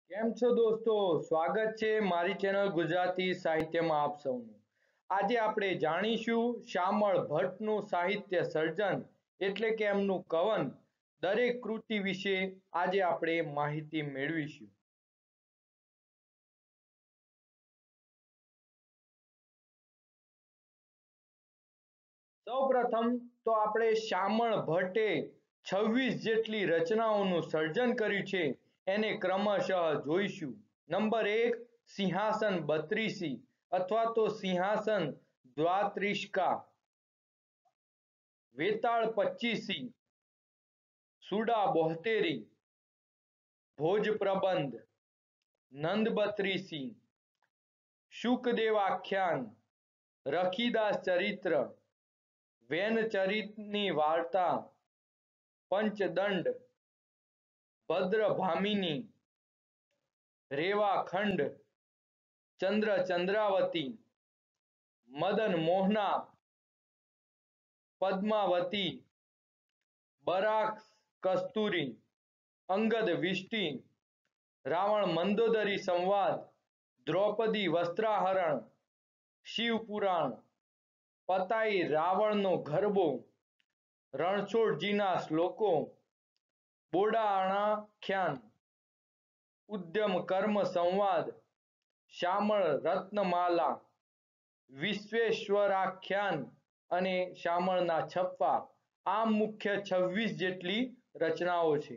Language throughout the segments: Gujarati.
કેમ છો દોસ્તો? સ્વાગત છે મારી ચેનલ ગુજરાતી સાહિત્યમાં આપ સૌનું. આજે આપણે જાણીશું શામળ ભટ્ટનું સાહિત્ય સર્જન એટલે કે એમનું કવન દરેક કૃતિ વિશે આજે આપણે માહિતી મેળવીશું. સૌપ્રથમ તો આપણે શામળ ભટ્ટે 26 જેટલી રચનાઓનું સર્જન કર્યું છે એને ક્રમશઃ જોઈશું. નંબર 1, સિંહાસન બત્રીસી અથવા તો સિંહાસન દ્વાત્રિશકા, વેતાળ પચ્ચીસી, સુડા બોહતેરી, ભોજ પ્રબંધ, નંદ બત્રીસી, શુકદેવ આખ્યાન, રખીદાસ ચરિત્ર, વેન ચરિતની વાર્તા, પંચદંડ, ભદ્ર ભામિની, રેવાખંડ, ચંદ્ર ચંદ્રાવતી, મદન મોહના, પદ્માવતી, બરાક કસ્તુરી, અંગદ વિષ્ટિ, રાવણ મંદોદરી સંવાદ, દ્રૌપદી વસ્ત્રાહરણ, શિવપુરાણ, પતાઈ રાવણનો ગરબો, રણછોડજીના શ્લોકો, બોડાણાખ્યાન, ઉદ્યમ કર્મ સંવાદ, શામળ રત્નમાલા, વિશ્વેશ્વરાખ્યાન અને શામળના છપ્પા. આમ મુખ્ય 26 જેટલી રચનાઓ છે.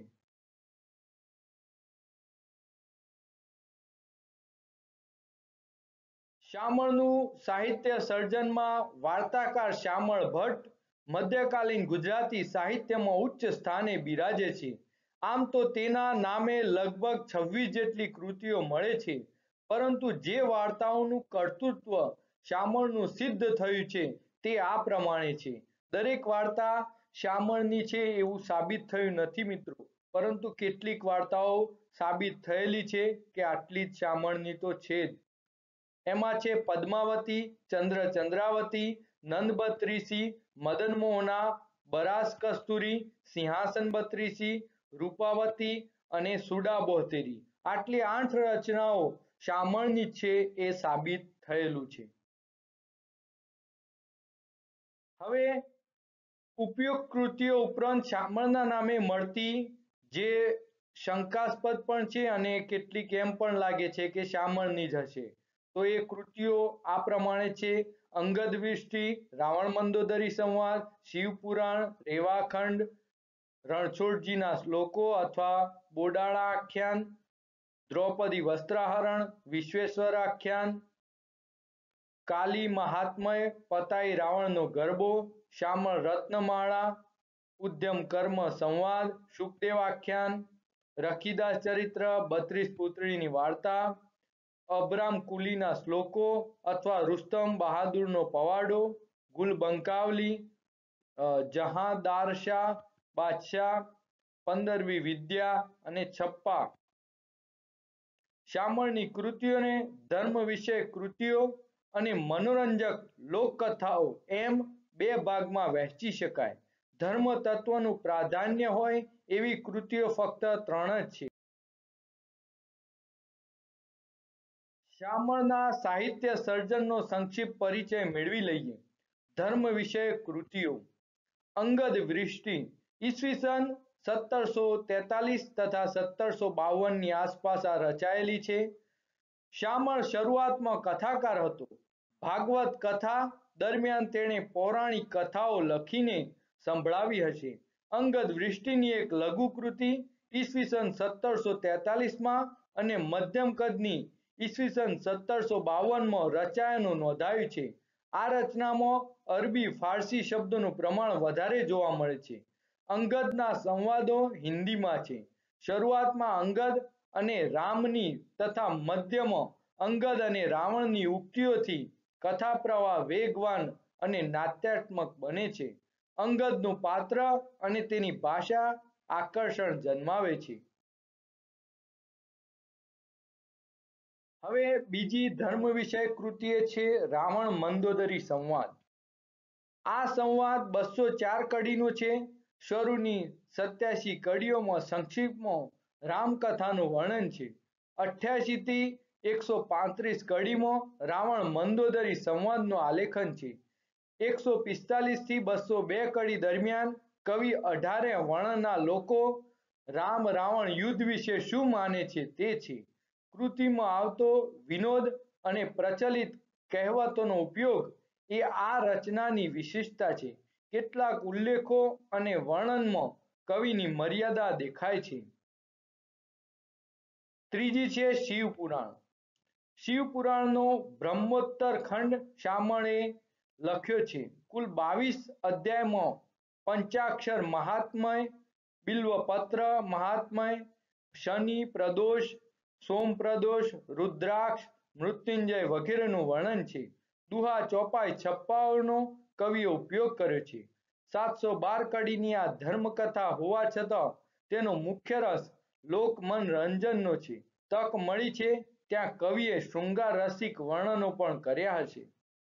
શામળનું સાહિત્ય સર્જનમાં વાર્તાકાર શામળ ભટ્ટ મધ્યકાલીન ગુજરાતી સાહિત્યમાં ઉચ્ચ સ્થાને બિરાજે છે. આમ તો તેના નામે લગભગ 26 જેટલી કૃતિઓ મળે છે, પરંતુ જે વાર્તાઓનું કર્તૃત્વ શામળનું સિદ્ધ થયું છે તે આ પ્રમાણે છે. દરેક વાર્તા શામળની છે એવું સાબિત થયું નથી મિત્રો, પરંતુ કેટલીક વાર્તાઓ સાબિત થયેલી છે કે આટલી જ શામળની તો છે જ. એમાં છે પદ્માવતી, ચંદ્ર ચંદ્રાવતી, નંદ બત્રીસી, મદન મોહના, બરાસ કસ્તુરી, સિંહાસન બત્રીસી, રૂપાવતી અને સુડા બોહતેરી. આટલી 8 રચનાઓ શામળની છે એ સાબિત થયેલું છે. હવે ઉપયુક્ત કૃતિઓ ઉપરાંત શામળના નામે મળતી જે શંકાસ્પદ પણ છે અને કેટલીક એમ પણ લાગે છે કે શામળની જ હશે, તો એ કૃતિઓ આ પ્રમાણે છે: અંગદ વિષ્ટિ, રાવણ મંદોદરી સંવાદ, શિવપુરાણ, રેવાખંડ, રણછોડજીના શ્લોકો અથવા બોડાળા આખ્યાન, દ્રૌપદી વસ્ત્રાહરણ, વિશ્વેશ્વર આખ્યાન, કાલી મહાત્મય, પતાઈ રાવણનો ગરબો, શામળ રત્નમાળા, ઉદ્યમ કર્મ સંવાદ, શુકદેવ આખ્યાન, રખીદાસ ચરિત્ર, 32 પુત્રીની વાર્તા, અબરામ કુલીના શ્લોકો અથવા રુસ્તમ બહાદુરનો પવાડો, ગુલ બંકાવલી, જહાંદારશાહ બાદશાહ, 15મી વિદ્યા અને છપ્પા. શામળની કૃતિઓને ધર્મ વિષયક કૃતિઓ અને મનોરંજક લોકકથાઓ એમ 2 ભાગમાં વહેંચી શકાય. ધર્મ તત્વનું પ્રાધાન્ય હોય એવી કૃતિઓ ફક્ત 3 જ છે. શામળના સાહિત્ય સર્જનનો સંક્ષિપ્ત પરિચય મેળવી લઈએ. ધર્મ વિષયક કૃતિઓ: અંગદ વૃષ્ટિ ઈસવીસન 1743 તથા 1752ની આસપાસ આ રચાયેલી છે. શામળ શરૂઆતમાં કથાકાર હતો. ભાગવત કથા દરમિયાન તેણે પૌરાણિક કથાઓ લખીને સંભળાવી હશે. અંગદ વૃષ્ટિની એક લઘુકૃતિ ઈસવીસન 1743માં અને મધ્યમ કદની ઈસવીસન 1752માં રચાયાનું નોંધાયું છે. આ રચનામાં અરબી ફારસી શબ્દોનું પ્રમાણ વધારે જોવા મળે છે. અંગદના સંવાદો હિન્દીમાં છે. શરૂઆતમાં અંગદ અને રામની તથા મધ્યમાં અંગદ અને રાવણની ઉક્તિઓથી કથા પ્રવાહ વેગવાન અને નાટ્યાત્મક બને છે. અંગદનું પાત્ર અને તેની ભાષા આકર્ષણ જન્માવે છે. હવે બીજી ધર્મ વિષયક કૃતિ છે રાવણ મંદોદરી સંવાદ. આ સંવાદ 204 કડીનો છે. શરૂની 87 કડીઓમાં સંક્ષિપ્તમાં રામકથાનું વર્ણન છે. 88 થી 135 કડીમાં રાવણ મંદોદરી સંવાદનું આલેખન છે. 145 થી 202 કડી દરમિયાન કવિ 18 વર્ણના લોકો રામ રાવણ યુદ્ધ વિશે શું માને છે તે છે. કૃતિમાં આવતો વિનોદ અને પ્રચલિત કહેવતોનો ઉપયોગ એ આ રચનાની વિશેષતા છે. કેટલાક ઉલ્લેખો અને વર્ણનમાં કવિની મર્યાદા દેખાય છે. ત્રીજી છે શિવપુરાણ. શિવપુરાણનો બ્રહ્મોત્તર ખંડ શામળે લખ્યો છે. કુલ 22 અધ્યાયમાં પંચાક્ષર મહાત્મય, બિલ્વપત્ર મહાત્મય, શનિ પ્રદોષ, સોમ પ્રદોષ, રુદ્રાક્ષ, મૃત્યુંજય વગેરેનું વર્ણન છે. દુહા ચોપાઈ છપ્પાઓનો કવિએ ઉપયોગ કર્યો છે. 712 કડીની આ ધર્મકથા હોવા છતાં તેનો મુખ્ય રસ લોક મનોરંજનનો છે. તક મળી છે ત્યાં કવિએ શૃંગાર રસિક વર્ણનો પણ કર્યા હશે.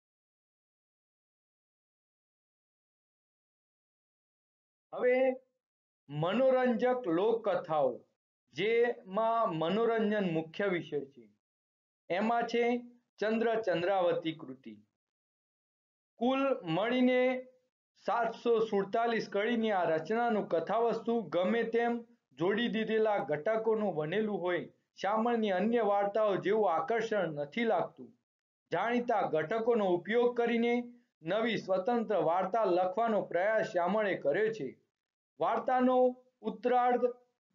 હવે મનોરંજક લોકકથાઓ, જેમાં મનોરંજન મુખ્ય વિષય છે, એમાં છે ચંદ્ર ચંદ્રાવતી કૃતિ. કુલ મળીને 747 કડીની આ રચનાનું કથાવસ્તુ ગમે તેમ જોડી દીધેલા ઘટકોનું બનેલું હોય શામળની અન્ય વાર્તાઓ જેવું આકર્ષણ નથી લાગતું. જાણીતા ઘટકોનો ઉપયોગ કરીને નવી સ્વતંત્ર વાર્તા લખવાનો પ્રયાસ શામળે કર્યો છે. વાર્તાનો ઉત્તરાર્ધ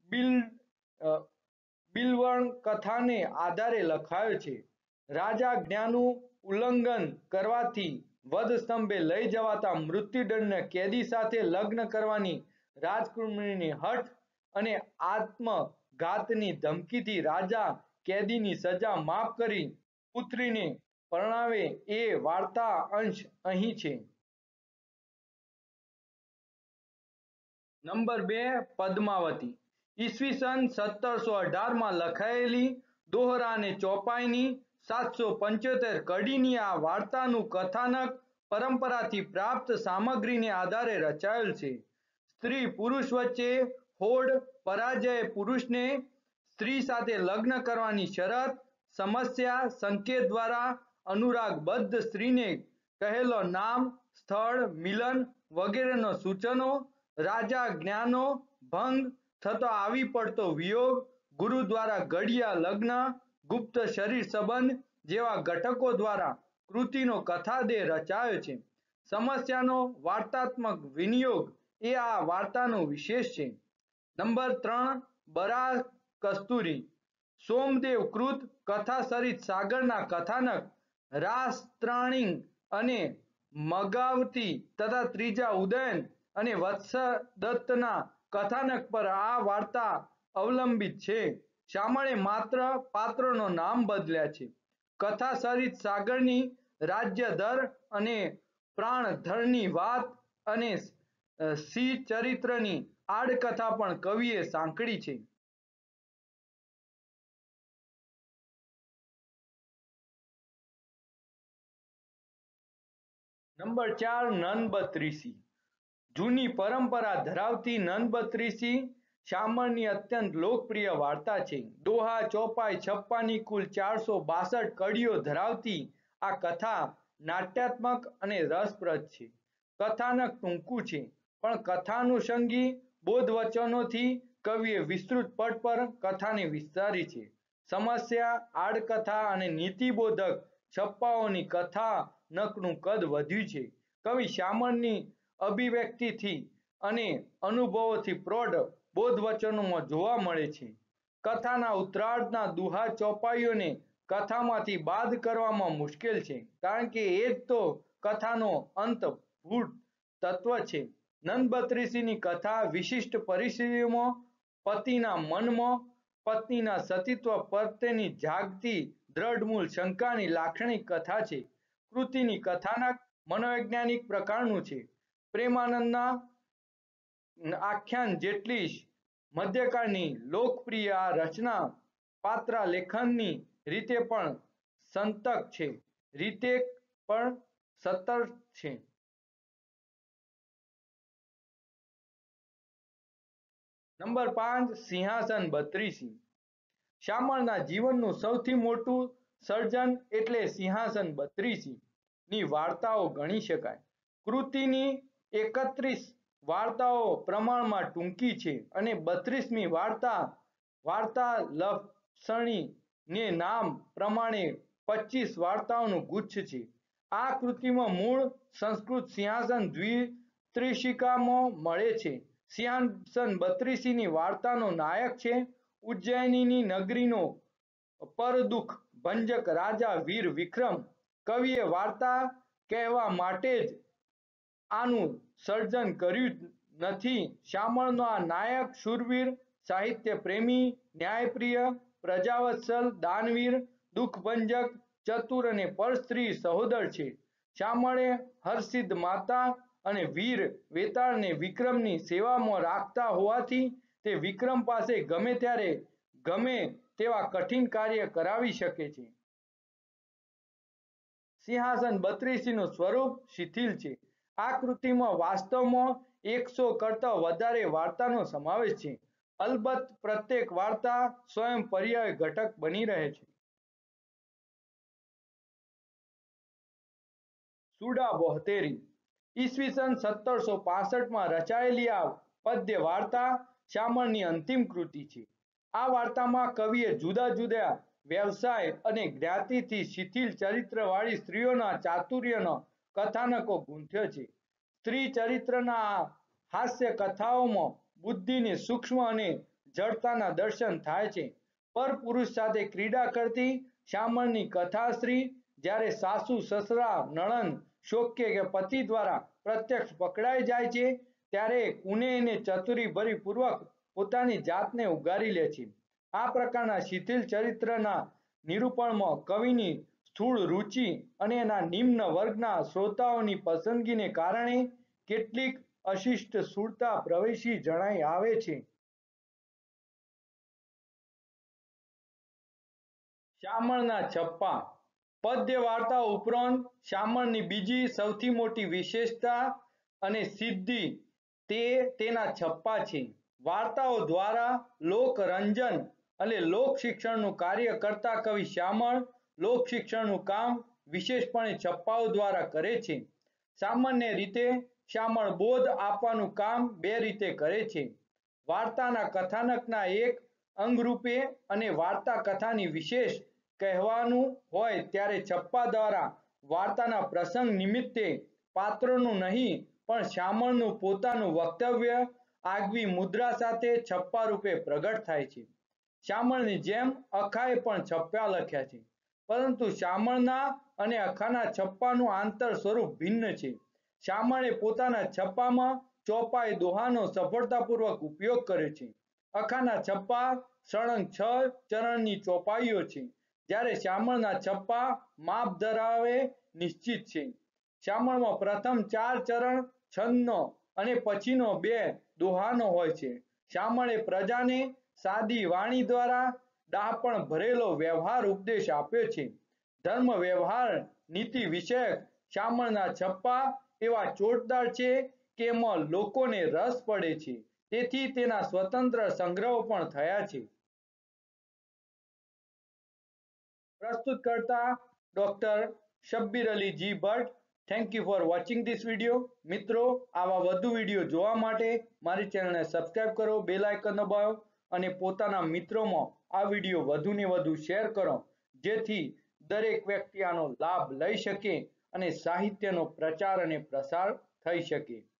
બિલ્વણ કથાને આધારે લખાયો છે. રાજા જ્ઞાનું ઉલ્લંઘન કરવાથી વધસ્તંભે લઈ જવાતા મૃત્યુદંડના કેદી સાથે લગ્ન કરવાની રાજકુમારીની હઠ અને આત્મઘાતની ધમકીથી રાજા કેદીની સજા માફ કરી પુત્રીને પરણાવે એ વાર્તા અંશ અહીં છે. નંબર 2 પદ્માવતી. ઈસવીસન 1718માં લખાયેલી દોહરા અને ચોપાઈની 775 કડીની આ વાર્તાનું કથાનક પરંપરાથી પ્રાપ્ત સામગ્રીને આધારે રચાયેલ છે. સ્ત્રી પુરુષ વચ્ચે હોડ પરાજયે પુરુષને સ્ત્રી સાથે લગ્ન કરવાની શરત, સમસ્યા, સંકેત દ્વારા અનુરાગબદ્ધ સ્ત્રીને કહેલો નામ, સ્થળ, મિલન વગેરેનો સૂચનો, રાજા જ્ઞાનો ભંગ થતો આવી પડતો વિયોગ, ગુરુ દ્વારા ઘડિયા લગ્ન, ગુપ્ત શરીર સંબંધ જેવા ઘટકો દ્વારા કૃતિનો કથાદેહ રચાયો છે. સમસ્યાનો વાર્તાત્મક વિનિયોગ એ આ વાર્તાનો વિશેષ છે. નંબર 3 બરાહ કસ્તુરી. સોમદેવ કૃત કથા સરિત સાગરના કથાનક રાસત્રાયણ અને મગાવતી તથા ત્રીજા ઉદયન અને વત્સદત્તના કથાનક પર આ વાર્તા અવલંબિત છે. શામળે માત્ર પાત્રોના નામ બદલ્યા છે. કથા સરિત સાગરની રાજ્યધર અને પ્રાણધરની વાત અને સિંહચરિત્રની આડકથા પણ કવિએ સાંકળી છે. નંબર 4 નનબત્રીસી. જૂની પરંપરા ધરાવતી નનબત્રીસી શામળની અત્યંત લોકપ્રિય વાર્તા છે. દોહા ચોપાઈ છપ્પાની કુલ 462 કડીઓ ધરાવતી આ કથા નાટ્યાત્મક અને રસપ્રદ છે. કથાનક ટૂંકું છે, પણ કથાનુષંગી બોધવચનોથી કવિએ વિસ્તૃત પટ પર કથાને વિસ્તારી છે. સમસ્યા, આડકથા અને નીતિબોધક છપ્પાઓની કથાનકનું કદ વધ્યું છે. કવિ શામળની અભિવ્યક્તિથી અને અનુભવોથી પ્રૌઢ બોધવચનોમાં જોવા મળે છે. કથાના ઉત્તરાર્ધના દુહા ચોપાઈઓને કથામાંથી બાદ કરવામાં મુશ્કેલ છે, કારણ કે એ જ તો કથાનો અંતર્ભૂત તત્વ છે. નનબત્રીસીની કથા વિશિષ્ટ પરિસ્થિતિઓમાં પતિના મનમાં પત્નીના સતીત્વ પ્રત્યેની જાગતી દ્રઢમૂળ શંકાની લાક્ષણિક કથા છે. કૃતિની કથાનક મનોવૈજ્ઞાનિક પ્રકારનું છે. પ્રેમાનંદના આખ્યાન જેટલી જ મધ્યકાળની લોકપ્રિય આ રચના પાત્રાલેખનની રીતે પણ સંતક છે, રીતે પણ સતર્ક છે. નંબર 5 સિંહાસન બત્રીસી. શામળના જીવનનું સૌથી મોટું સર્જન એટલે સિંહાસન 32 ની વાર્તાઓ ગણી શકાય. કૃતિની 31 વાર્તાઓ પ્રમાણમાં ટૂંકી છે અને 32મી વાર્તા લક્ષણી ને નામ પ્રમાણે 25 વાર્તાઓનું ગુચ્છ છે. આ કૃતિમાં મૂળ સંસ્કૃત સિંહાસન દ્વિત્રિશિકામાં મળે છે. સિંહાસન 32 ની વાર્તાનો નાયક છે ઉજ્જૈનની નગરીનો પરદુખ ભંજક રાજા વીર વિક્રમ. કવિએ વાર્તા કહેવા માટે જ આનું સર્જન કર્યું નથી. શામળનો આ નાયક શૂરવીર, સાહિત્ય પ્રેમી, ન્યાયપ્રિય, પ્રજાવત્સલ, દાનવીર, દુઃખભંજક, ચતુર અને પરસ્ત્રી સહોદર છે. શામળે હરસિદ્ધ માતા અને વીર વેતાળને વિક્રમની સેવામાં રાખતા હોવાથી તે વિક્રમ પાસે ગમે ત્યારે ગમે તેવા કઠિન કાર્ય કરાવી શકે છે. સિંહાસન 32 નું સ્વરૂપ શિથિલ છે. આ કૃતિમાં વાસ્તવમાં 100 કરતાં વધારે વાર્તાનો સમાવેશ છે. અલબત્ત પ્રત્યેક વાર્તા સ્વયં પર્યાય ઘટક બની રહે છે. સુડા બોહતેરી ઈસવીસન 1765માં રચાયેલી આ પદ્ય વાર્તા શામળની અંતિમ કૃતિ છે. આ વાર્તામાં કવિએ જુદા જુદા વ્યવસાય અને જ્ઞાતિથી શિથિલ ચરિત્રવાળી સ્ત્રીઓના ચાતુર્યનો કથાનકો ગૂંથ્યો છે. સ્ત્રી ચરિત્રના આ હાસ્ય કથાઓમાં બુદ્ધિની સૂક્ષ્મ અને જડતાના દર્શન થાય છે. પરપુરુષ સાથે ક્રીડા કરતી શામળની કથાશ્રી જ્યારે સાસુ, સસરા, નણંદ, શોક્ય કે પતિ દ્વારા પ્રત્યક્ષ પકડાઈ જાય છે ત્યારે કુનેહ અને ચતુરીભરી પૂર્વક પોતાની જાતને ઉગારી લે છે. આ પ્રકારના શિથિલ ચરિત્રના નિરૂપણમાં કવિની સ્થૂળ રુચિ અને એના નિમ્ન વર્ગના શ્રોતાઓની પસંદગીને કારણે કેટલીક અશિષ્ટ સ્થૂળતા પ્રવેશી જણાઈ આવે છે. શામળના છપ્પા પદ્ય વાર્તાઓ ઉપરાંત શામળની બીજી સૌથી મોટી વિશેષતા અને સિદ્ધિ તે તેના છપ્પા છે. વાર્તાઓ દ્વારા લોકરંજન અને લોકશિક્ષણનું કાર્ય કરતા કવિ શામળ લોકશિક્ષણનું કામ વિશેષપણે છપ્પાઓ દ્વારા કરે છે. સામાન્ય રીતે શામળ બોધ આપવાનું કામ બે રીતે કરે છે. વાર્તાના કથાનકના એક અંગરૂપે અને વાર્તા કથાની વિશેષ કહેવાનું હોય ત્યારે છપ્પા દ્વારા વાર્તાના પ્રસંગ નિમિત્તે પાત્રોનું નહીં પણ શામળનું પોતાનું વક્તવ્ય આગવી મુદ્રા સાથે છપ્પા રૂપે પ્રગટ થાય છે. શામળની જેમ અખાએ પણ છપ્પા લખ્યા છે, પરંતુ શામળના અને અખાના છપ્પાનું આંતર સ્વરૂપ ભિન્ન છે. શામળે પોતાના છપ્પામાં ચોપાઈ દોહાનો સફળતાપૂર્વક ઉપયોગ કર્યો છે. અખાના છપ્પા સળંગ 6 ચરણની ચોપાઈઓ છે, જ્યારે શામળના છપ્પા માપ ધરાવે નિશ્ચિત છે. શામળમાં પ્રથમ 4 ચરણ છંદનો અને પછીનો 2 દોહાનો હોય છે. શામળે પ્રજાને સાદી વાણી દ્વારા ડહાપણ ભરેલો વ્યવહાર ઉપદેશ આપ્યો છે. ધર્મ વ્યવહાર નીતિ વિષયક શામળના છપ્પા એવા ચોટદાર છે કે એમાં લોકોને રસ પડે છે. તેથી તેના સ્વતંત્ર સંગ્રહો પણ થયા છે. પ્રસ્તુત કરતા doctor Shabbir Ali ji Bhatt. Thank you for watching this video. મિત્રો, આવા વધુ વિડીયો જોવા માટે મારી ચેનલને સબસ્ક્રાઇબ કરો, બેલ આઇકન દબાવો અને પોતાના મિત્રોમાં આ વિડીયો વધુને વધુ શેર કરો, જેથી દરેક વ્યક્તિ આનો લાભ લઈ શકે અને સાહિત્યનો પ્રચાર અને પ્રસાર થઈ શકે.